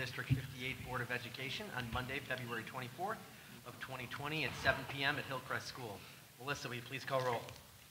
District 58 Board of Education on Monday, February 24th of 2020 at 7 p.m. at Hillcrest School. Melissa, will you please call roll?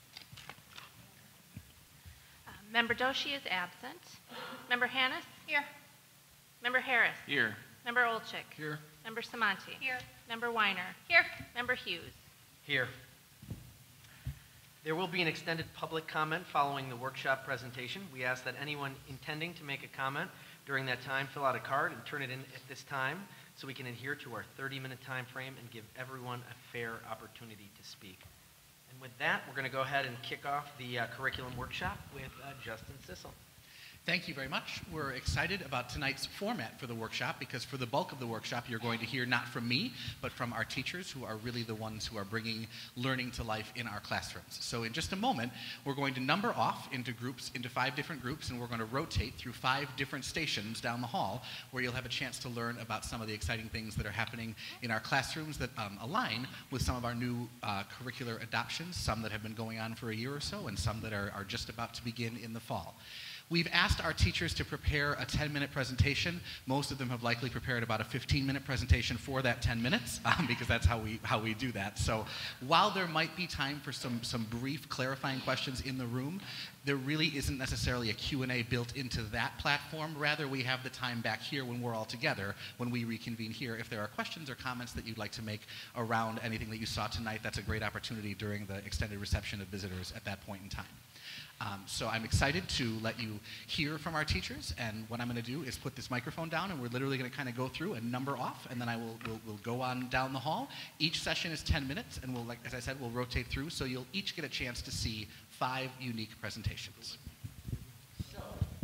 Member Doshi is absent. Member Hannes? Here. Member Harris? Here. Member Olczyk? Here. Member Samanti? Here. Member Weiner? Here. Member Hughes? Here. There will be an extended public comment following the workshop presentation. We ask that anyone intending to make a comment during that time fill out a card and turn it in at this time so we can adhere to our 30-minute time frame and give everyone a fair opportunity to speak. And with that, we're going to go ahead and kick off the curriculum workshop with Justin Sissel. Thank you very much. We're excited about tonight's format for the workshop because for the bulk of the workshop, you're going to hear not from me, but from our teachers who are really the ones who are bringing learning to life in our classrooms. So in just a moment, we're going to number off into groups, into 5 different groups, and we're going to rotate through 5 different stations down the hall where you'll have a chance to learn about some of the exciting things that are happening in our classrooms that align with some of our new curricular adoptions, some that have been going on for a year or so, and some that are just about to begin in the fall. We've asked our teachers to prepare a 10-minute presentation. Most of them have likely prepared about a 15-minute presentation for that 10 minutes because that's how we do that. So while there might be time for some brief clarifying questions in the room, there really isn't necessarily a Q&A built into that platform. Rather, we have the time back here when we're all together, when we reconvene here. If there are questions or comments that you'd like to make around anything that you saw tonight, that's a great opportunity during the extended reception of visitors at that point in time. So I'm excited to let you hear from our teachers, and what I'm going to do is put this microphone down, and we're literally going to kind of go through and number off, and then we'll go on down the hall. Each session is 10 minutes, and we'll, like as I said, we'll rotate through, so you'll each get a chance to see 5 unique presentations. So,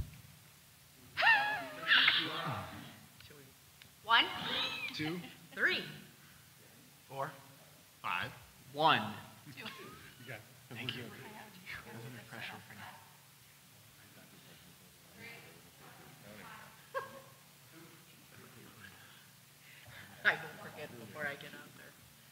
1, 2, 3, 4, 5, 1. 2. You got it. Thank you. Pressure. I won't forget before I get out there.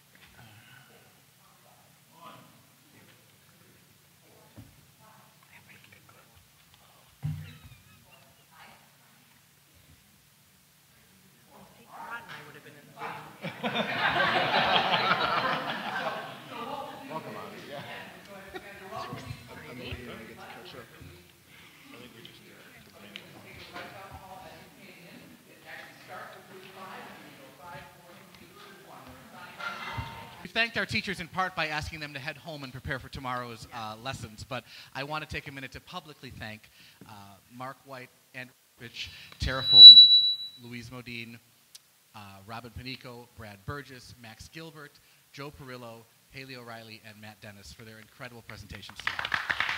Rod and I would have been in the same. Welcome on it, yeah. Ready? I get to catch up. I think we just We thanked our teachers in part by asking them to head home and prepare for tomorrow's lessons, but I want to take a minute to publicly thank Mark White, Andrew Rich, Tara Fulton, Louise Modine, Robin Panico, Brad Burgess, Max Gilbert, Joe Perillo, Haley O'Reilly, and Matt Dennis for their incredible presentations today.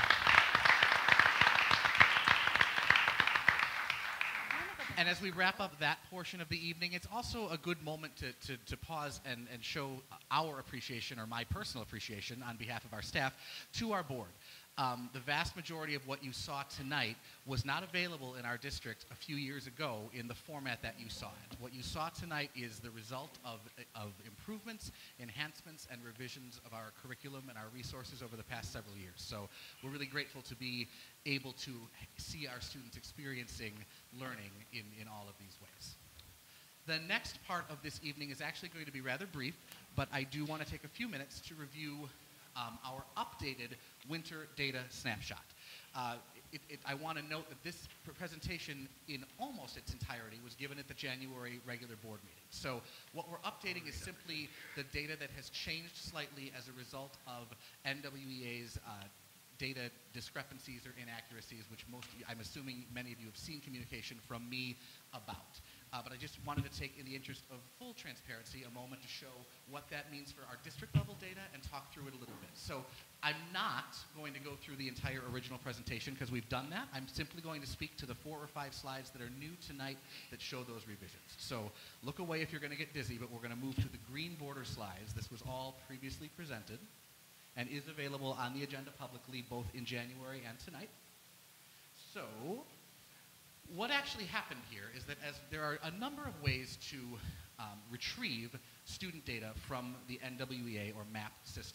And as we wrap up that portion of the evening, it's also a good moment to pause and show our appreciation, or my personal appreciation on behalf of our staff, to our board. The vast majority of what you saw tonight was not available in our district a few years ago in the format that you saw it. What you saw tonight is the result of improvements, enhancements, and revisions of our curriculum and our resources over the past several years. So we're really grateful to be able to see our students experiencing learning in all of these ways. The next part of this evening is actually going to be rather brief, but I do want to take a few minutes to review our updated winter data snapshot. I want to note that this presentation in almost its entirety was given at the January regular board meeting. So what we're updating is simply the data that has changed slightly as a result of NWEA's data discrepancies or inaccuracies, which I'm assuming many of you have seen communication from me about. But I just wanted to take, in the interest of full transparency, a moment to show what that means for our district level data and talk through it a little bit. So I'm not going to go through the entire original presentation because we've done that. I'm simply going to speak to the 4 or 5 slides that are new tonight that show those revisions. So look away if you're going to get dizzy, but we're going to move to the green border slides. This was all previously presented and is available on the agenda publicly both in January and tonight. So what actually happened here is that as there are a number of ways to retrieve student data from the NWEA or MAP system.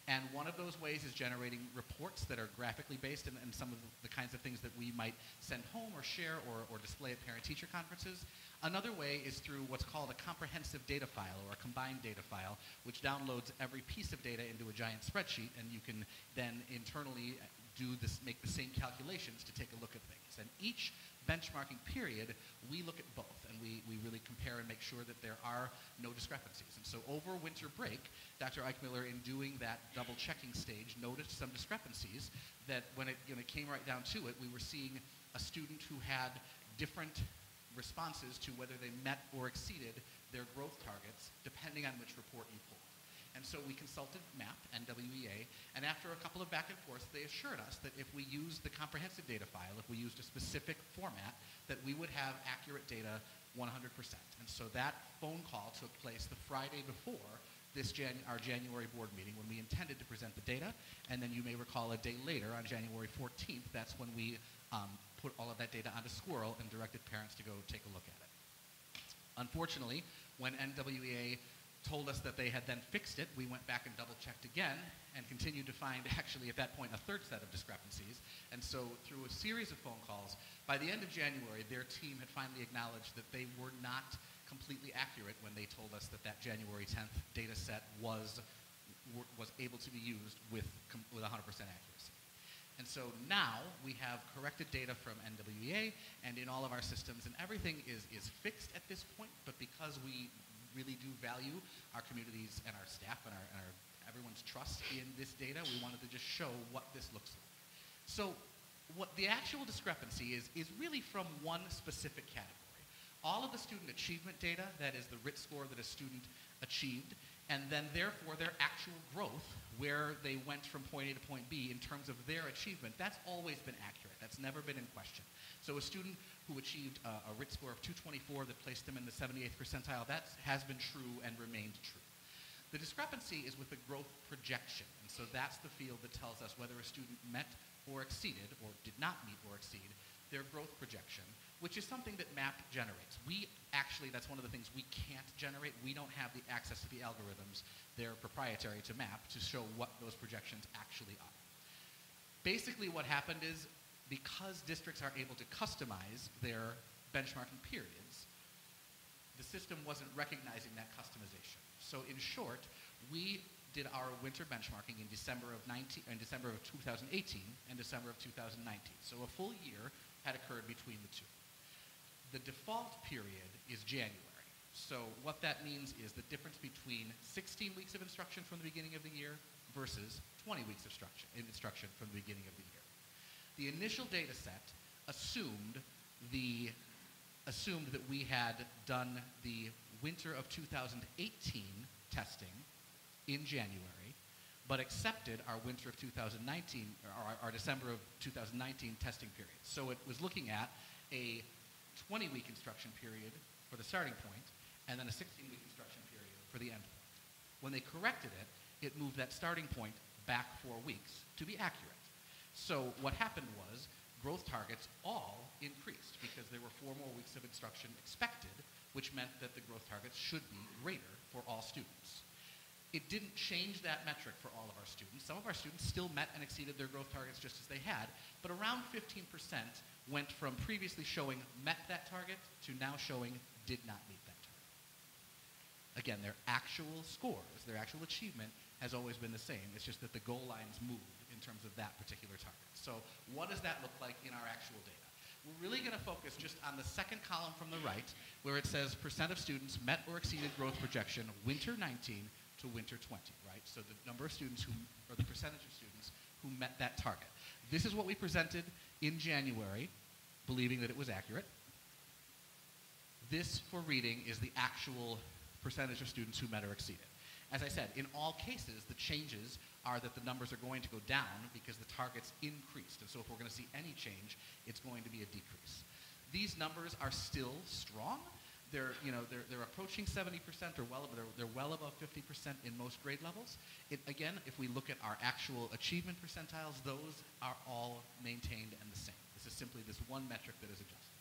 And one of those ways is generating reports that are graphically based and some of the kinds of things that we might send home or share or display at parent-teacher conferences. Another way is through what's called a comprehensive data file or a combined data file, which downloads every piece of data into a giant spreadsheet, and you can then internally make the same calculations to take a look at things. And each benchmarking period, we look at both, and we really compare and make sure that there are no discrepancies. And so over winter break, Dr. Eichmiller, in doing that double-checking stage, noticed some discrepancies that when it came right down to it, we were seeing a student who had different responses to whether they met or exceeded their growth targets, depending on which report you pulled. And so we consulted MAP and WEA, and after a couple of back and forths, they assured us that if we used the comprehensive data file, if we used a specific format, that we would have accurate data 100%. And so that phone call took place the Friday before our January board meeting, when we intended to present the data, and then you may recall a day later, on January 14th, that's when we put all of that data onto Squirrel and directed parents to go take a look at it. Unfortunately, when NWEA told us that they had then fixed it, we went back and double-checked again and continued to find, actually, at that point, a third set of discrepancies. And so through a series of phone calls, by the end of January, their team had finally acknowledged that they were not completely accurate when they told us that January 10th data set was able to be used with 100% accuracy. And so now we have corrected data from NWEA and in all of our systems, and everything is fixed at this point, but because we really do value our communities and our staff and everyone's trust in this data, we wanted to just show what this looks like. So what the actual discrepancy is really from one specific category. All of the student achievement data, that is the RIT score that a student achieved, and then therefore their actual growth, where they went from point A to point B in terms of their achievement, that's always been accurate. That's never been in question. So a student who achieved a RIT score of 224 that placed them in the 78th percentile, that has been true and remained true. The discrepancy is with the growth projection, and so that's the field that tells us whether a student met or exceeded, or did not meet or exceed, their growth projection, which is something that MAP generates. That's one of the things we can't generate. We don't have the access to the algorithms. They're proprietary to MAP to show what those projections actually are. Basically what happened is, because districts are able to customize their benchmarking periods, the system wasn't recognizing that customization. So in short, we did our winter benchmarking in December of 2018 and December of 2019. So a full year had occurred between the two. The default period is January. So what that means is the difference between 16 weeks of instruction from the beginning of the year versus 20 weeks of instruction from the beginning of the year. The initial data set assumed that we had done the winter of 2018 testing in January, but accepted our winter of 2019, or our December of 2019 testing period. So it was looking at a 20-week instruction period for the starting point, and then a 16-week instruction period for the end point. When they corrected it, it moved that starting point back 4 weeks to be accurate. So what happened was growth targets all increased because there were 4 more weeks of instruction expected, which meant that the growth targets should be greater for all students. It didn't change that metric for all of our students. Some of our students still met and exceeded their growth targets just as they had, but around 15% went from previously showing met that target to now showing did not meet that target. Again, their actual scores, their actual achievement has always been the same. It's just that the goal lines moved in terms of that particular target. So what does that look like in our actual data? We're really going to focus just on the second column from the right, where it says percent of students met or exceeded growth projection winter 19 to winter 20, right? So the number of students or the percentage of students who met that target. This is what we presented in January, believing that it was accurate. This, for reading, is the actual percentage of students who met or exceeded. As I said, in all cases, the changes are that the numbers are going to go down because the targets increased. And so if we're going to see any change, it's going to be a decrease. These numbers are still strong. They're approaching 70% or they're well above 50% in most grade levels. Again, if we look at our actual achievement percentiles, those are all maintained and the same. This is simply this one metric that is adjusted.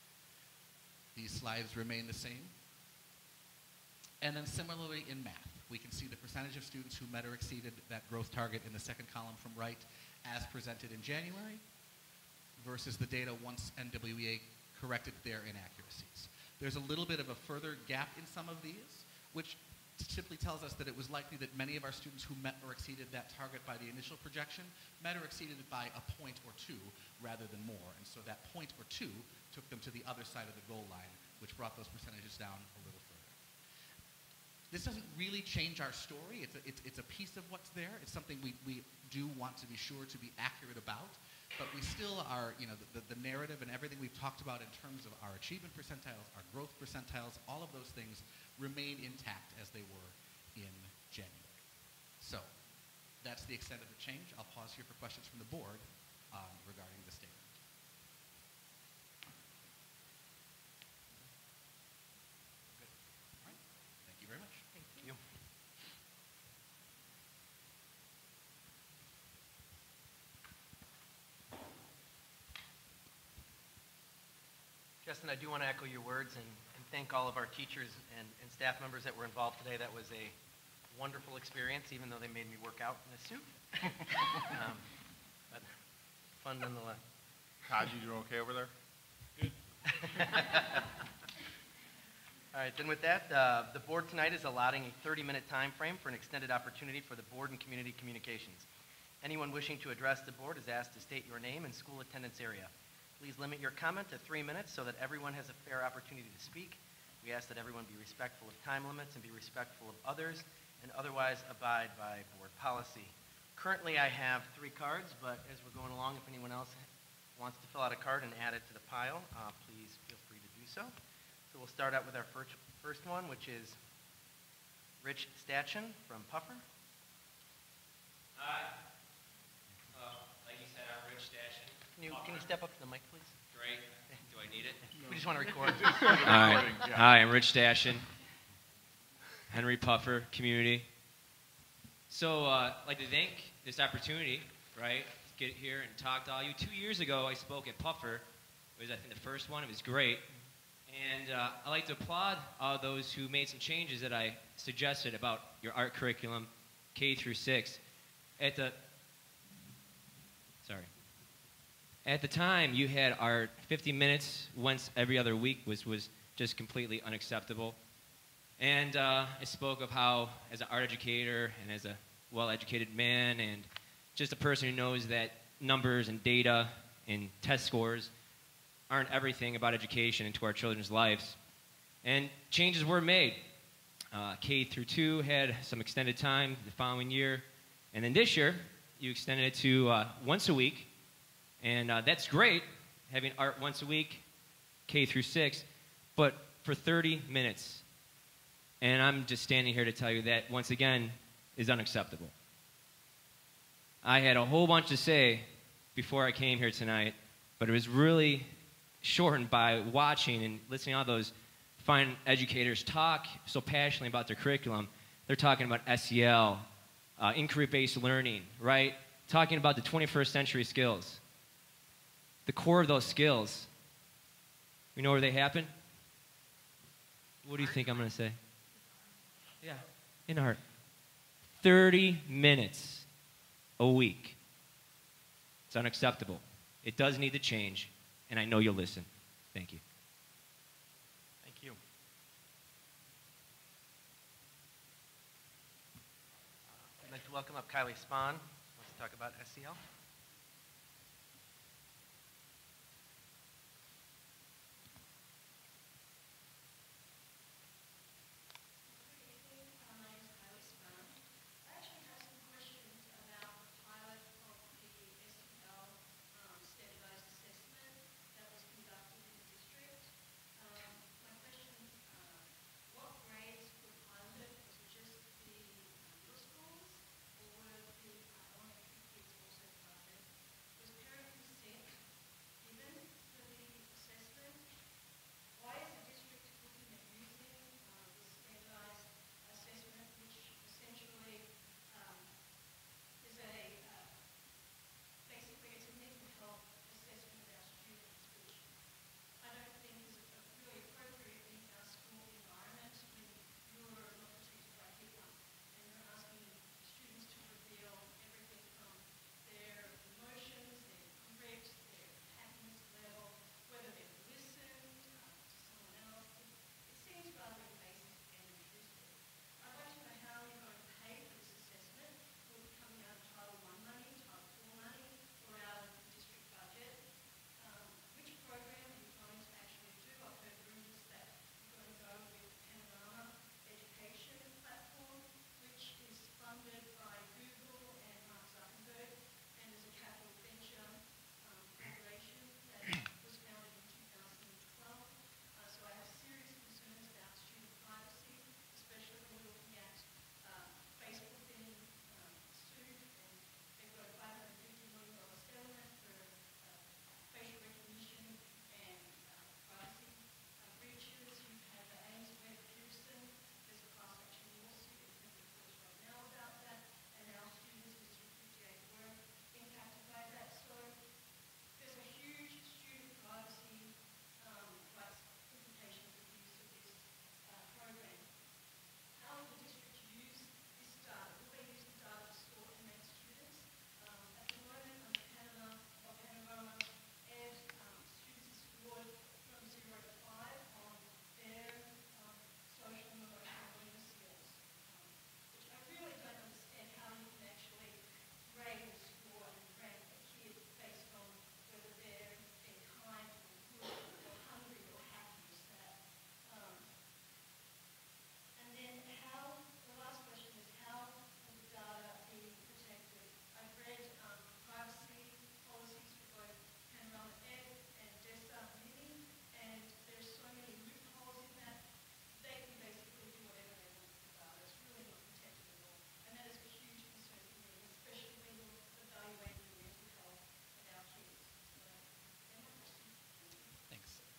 These slides remain the same. And then similarly in math, We can see the percentage of students who met or exceeded that growth target in the second column from right as presented in January versus the data once NWEA corrected their inaccuracies. There's a little bit of a further gap in some of these, which simply tells us that it was likely that many of our students who met or exceeded that target by the initial projection met or exceeded it by a point or two rather than more. And so that point or two took them to the other side of the goal line, which brought those percentages down a little further. This doesn't really change our story. It's a piece of what's there. It's something we do want to be sure to be accurate about. But we still are, the narrative and everything we've talked about in terms of our achievement percentiles, our growth percentiles, all of those things remain intact as they were in January. So that's the extent of the change. I'll pause here for questions from the board regarding the statement. Good. All right. Thank you very much. Thank you. Justin, I do want to echo your words and thank all of our teachers and staff members that were involved today. That was a wonderful experience, even though they made me work out in a suit. But fun nonetheless. Todd, you doing okay over there? All right, then with that, the board tonight is allotting a 30-minute time frame for an extended opportunity for the board and community communications. Anyone wishing to address the board is asked to state your name and school attendance area. Please limit your comment to 3 minutes so that everyone has a fair opportunity to speak. We ask that everyone be respectful of time limits and be respectful of others and otherwise abide by board policy. Currently, I have 3 cards, but as we're going along, if anyone else wants to fill out a card and add it to the pile, please feel free to do so. So we'll start out with our first one, which is Rich Statchen from Puffer. Hi. Like you said, I'm Rich Stashin. Can you step up to the mic, please? Great. Do I need it? We just want to record. All right. Hi, I'm Rich Stashin. Henry Puffer, community. So I'd like to thank this opportunity, right, to get here and talk to all you. 2 years ago, I spoke at Puffer. It was, I think, the first one. It was great. And I'd like to applaud all those who made some changes that I suggested about your art curriculum, K through 6. At the time, you had art 50 minutes once every other week was just completely unacceptable. And I spoke of how, as an art educator and as a well-educated man and just a person who knows that numbers and data and test scores aren't everything about education into our children's lives. And changes were made. K through 2 had some extended time the following year. And then this year, you extended it to once a week. And that's great, having art once a week, K through 6, but for 30 minutes. And I'm just standing here to tell you that, once again, is unacceptable. I had a whole bunch to say before I came here tonight, but it was really shortened by watching and listening to all those fine educators talk so passionately about their curriculum. They're talking about SEL, inquiry-based learning, right? Talking about the 21st century skills. The core of those skills, you know where they happen? What do you think I'm going to say? Yeah, in art. 30 minutes a week. It's unacceptable. It does need to change, and I know you'll listen. Thank you. Thank you. I'd like to welcome up Kylie Spahn. Wants to talk about SEL.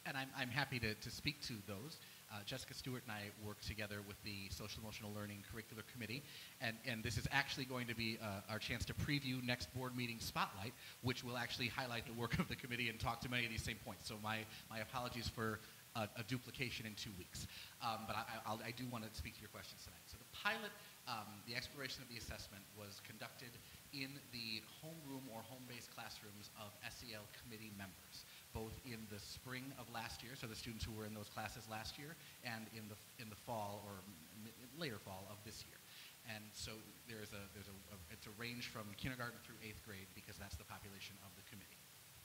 And I'm happy to speak to those. Jessica Stewart and I work together with the Social Emotional Learning Curricular Committee, and this is actually going to be our chance to preview next board meeting spotlight, which will actually highlight the work of the committee and talk to many of these same points. So my apologies for a duplication in 2 weeks. But I do want to speak to your questions tonight. So the pilot, the exploration of the assessment was conducted in the homeroom or home-based classrooms of SEL committee members, both in the spring of last year, so the students who were in those classes last year, and in the fall or later fall of this year. And so it's a range from kindergarten through 8th grade because that's the population of the committee.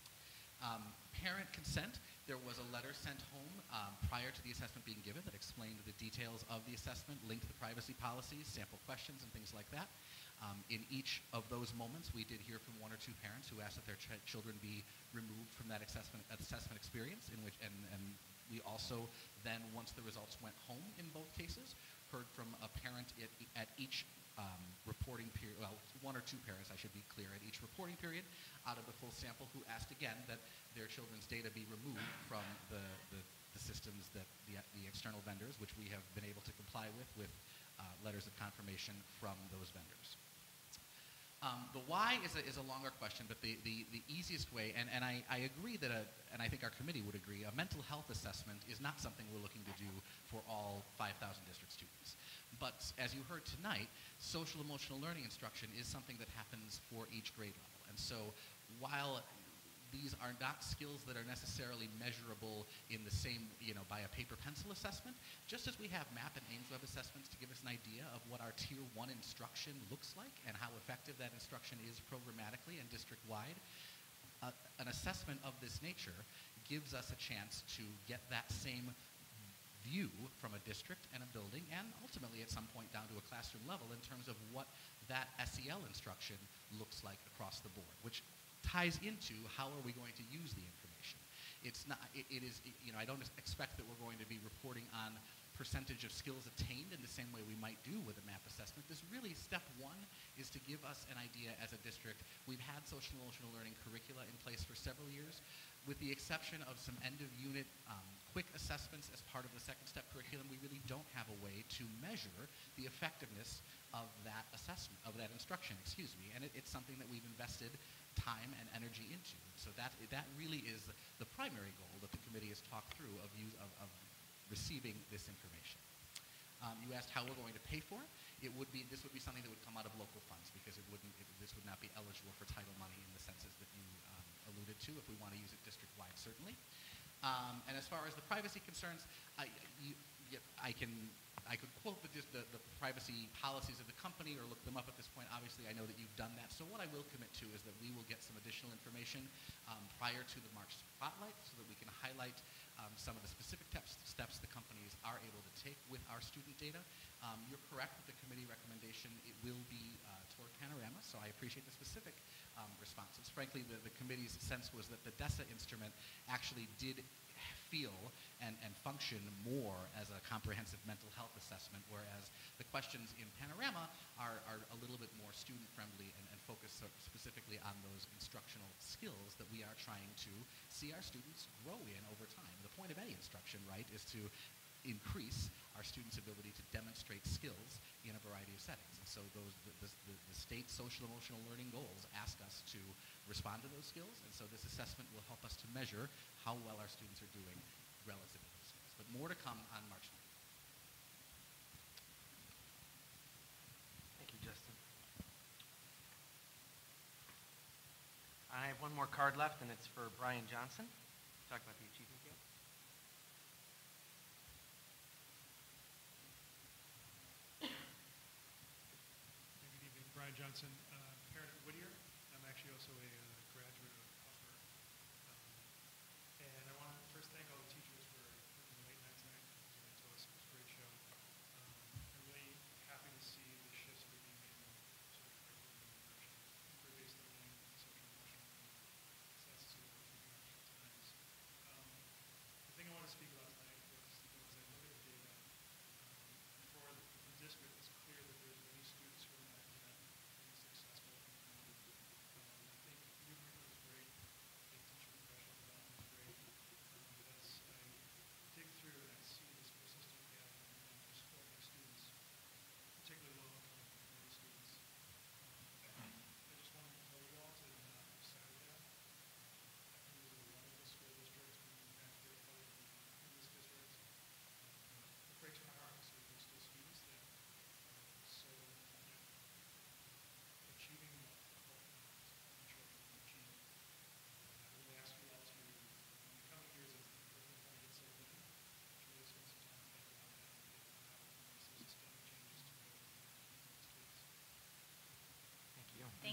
Parent consent, there was a letter sent home prior to the assessment being given that explained the details of the assessment, linked to the privacy policies, sample questions, and things like that. In each of those moments, we did hear from 1 or 2 parents who asked that their children be removed from that assessment experience, and we also then, once the results went home in both cases, heard from a parent at each reporting period, well, 1 or 2 parents, I should be clear, at each reporting period out of the full sample who asked again that their children's data be removed from the systems that the external vendors, which we have been able to comply with letters of confirmation from those vendors. The why is a longer question, but the easiest way, and I agree that, and I think our committee would agree, a mental health assessment is not something we're looking to do for all 5,000 district students. But as you heard tonight, social emotional learning instruction is something that happens for each grade level. And so while these are not skills that are necessarily measurable in the same, by a paper pencil assessment, just as we have MAP and Ames Web assessments to give us an idea of what our Tier 1 instruction looks like and how effective that instruction is programmatically and district-wide, an assessment of this nature gives us a chance to get that same view from a district and a building, and ultimately at some point down to a classroom level in terms of what that SEL instruction looks like across the board, which ties into how are we going to use the information. It's not, it is, I don't expect that we're going to be reporting on percentage of skills attained in the same way we might do with a MAP assessment. This really, step 1 is to give us an idea as a district. We've had social emotional learning curricula in place for several years, with the exception of some end-of-unit quick assessments as part of the second step curriculum. We really don't have a way to measure the effectiveness of that assessment, of that instruction, and it's something that we've invested time and energy into. So that really is the primary goal that the committee has talked through of receiving this information. You asked how we're going to pay for it. This would be something that would come out of local funds because this would not be eligible for title money in the senses that you alluded to. If we want to use it district-wide, certainly. And as far as the privacy concerns, I could quote the privacy policies of the company or look them up at this point. Obviously, I know that you've done that. So what I will commit to is that we will get some additional information prior to the March spotlight so that we can highlight some of the specific steps the companies are able to take with our student data. You're correct with the committee recommendation. It will be toward Panorama, so I appreciate the specific responses. Frankly, the committee's sense was that the DESA instrument actually did feel and function more as a comprehensive mental health assessment, whereas the questions in Panorama are a little bit more student-friendly and focus specifically on those instructional skills that we are trying to see our students grow in over time. The point of any instruction, right, is to increase our students' ability to demonstrate skills in a variety of settings. And so the state social emotional learning goals ask us to respond to those skills, and so this assessment will help us to measure how well our students are doing relative to those skills. But more to come on March 9th. Thank you, Justin. I have one more card left, and it's for Brian Johnson. Talk about the achievement gap. Good evening, Brian Johnson, parent at Whittier. I'm actually also a graduate of Upper. And I want to first thank all the teachers for working the late nights tonight. They told us it was a great show. I'm really happy to see the shifts that are being made in sort of curriculum direction. Career-based learning, social emotional learning. So that's sort of what we're doing times. The thing I want to speak about tonight was I look at the data. For the district, it's clear that there's many students who are not yet being successful. I think you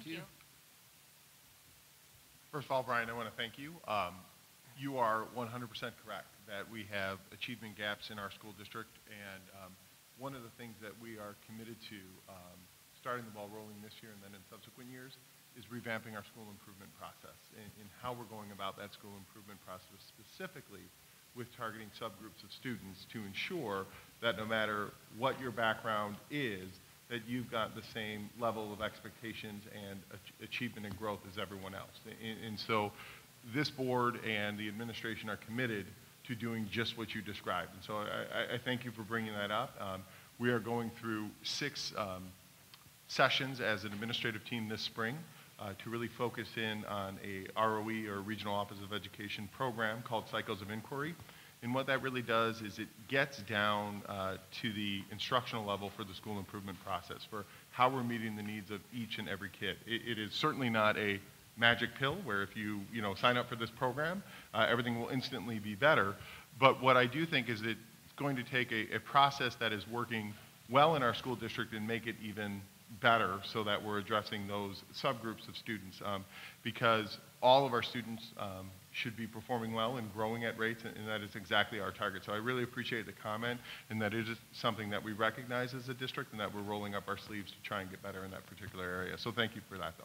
you. First of all, Brian, I want to thank you. You are 100% correct that we have achievement gaps in our school district, and one of the things that we are committed to, starting the ball rolling this year and then in subsequent years, is revamping our school improvement process and how we're going about that school improvement process, specifically with targeting subgroups of students to ensure that no matter what your background is, that you've got the same level of expectations and achievement and growth as everyone else. And so this board and the administration are committed to doing just what you described. And so I thank you for bringing that up. We are going through 6 sessions as an administrative team this spring to really focus in on a ROE, or Regional Office of Education program, called Cycles of Inquiry. And what that really does is it gets down to the instructional level for the school improvement process, for how we're meeting the needs of each and every kid. It is certainly not a magic pill where if you sign up for this program, everything will instantly be better. But what I do think is it's going to take a process that is working well in our school district and make it even better, so that we're addressing those subgroups of students, because all of our students should be performing well and growing at rates, and that is exactly our target. So I really appreciate the comment, and that it is something that we recognize as a district, and that we're rolling up our sleeves to try and get better in that particular area. So thank you for that, though.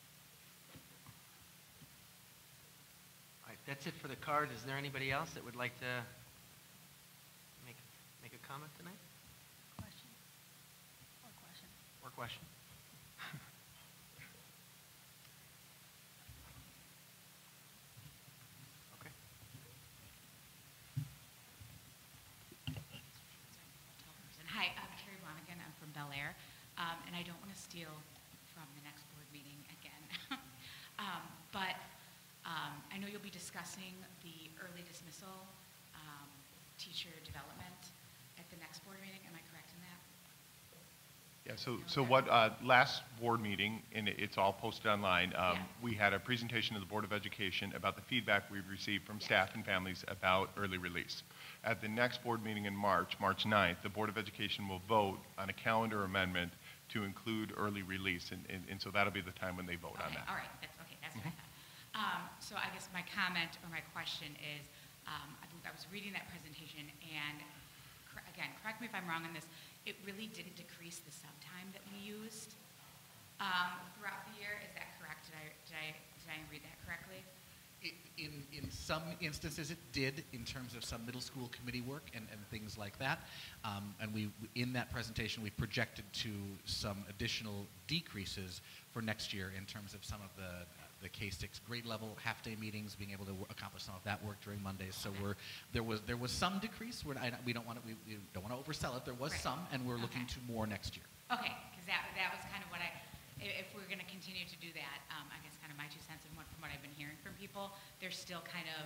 All right, that's it for the card. Is there anybody else that would like to make a comment tonight? Question? Or question? Or question? Okay. Hi, I'm Carrie Wanigan. I'm from Bel Air, and I don't want to steal from the next board meeting again. But I know you'll be discussing the early dismissal teacher development at the next board meeting. Am I correct in that? Yeah, so what, last board meeting, and it's all posted online, we had a presentation to the Board of Education about the feedback we've received from staff and families about early release. At the next board meeting in March 9th, the Board of Education will vote on a calendar amendment to include early release, and so that'll be the time when they vote on that. All right, that's what I thought. So I guess my comment or my question is, I was reading that presentation, and again, correct me if I'm wrong on this, it really didn't decrease the sub time that we used throughout the year. Is that correct? Did I read that correctly? In some instances it did, in terms of some middle school committee work and things like that. And we, in that presentation, we projected to some additional decreases for next year in terms of some of the K-6 grade level half-day meetings, being able to accomplish some of that work during Mondays. So there was some decrease. We don't want to oversell it. There was some, and we're looking to more next year. Okay, because that was kind of what if we're going to continue to do that, I guess kind of my 2 cents, and from what I've been hearing from people, there's still kind of,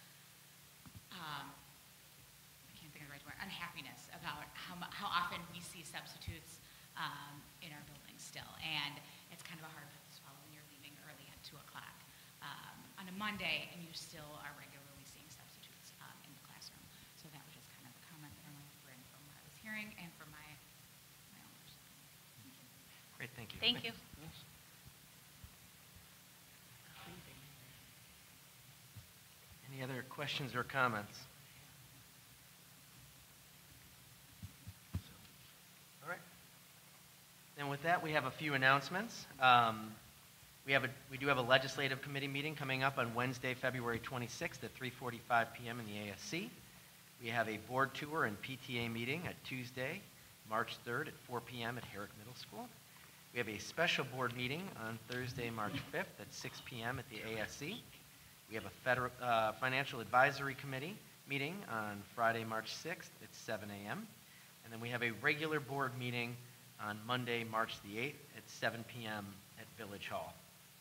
I can't think of the right word, unhappiness about how often we see substitutes in our buildings still, and it's kind of a hard pill to swallow when you're leaving early at 2 o'clock on a Monday, and you still are regularly seeing substitutes in the classroom. So that was just kind of the comment that I wanted to bring from what I was hearing and from my own personal. Great, thank you. Thank you. Any other questions or comments? All right. And with that, we have a few announcements. We do have a legislative committee meeting coming up on Wednesday, February 26th at 3:45 p.m. in the ASC. We have a board tour and PTA meeting at Tuesday, March 3rd at 4 p.m. at Herrick Middle School. We have a special board meeting on Thursday, March 5th at 6 p.m. at the ASC. We have a federal, financial advisory committee meeting on Friday, March 6th at 7 a.m. And then we have a regular board meeting on Monday, March the 8th at 7 p.m. at Village Hall.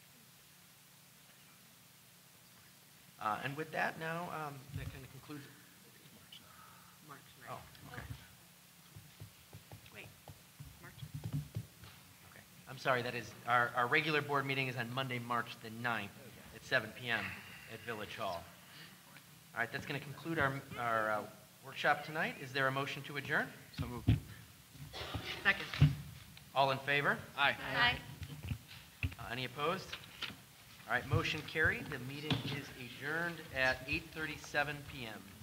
And with that now, that kind of concludes. March 9th. Oh, okay. Wait, March. Okay. I'm sorry, that is, our regular board meeting is on Monday, March the 9th at 7 p.m. at Village Hall. All right, that's going to conclude our workshop tonight. Is there a motion to adjourn? So moved. Second. All in favor? Aye. Aye. Any opposed? All right, motion carried. The meeting is adjourned at 8:37 PM.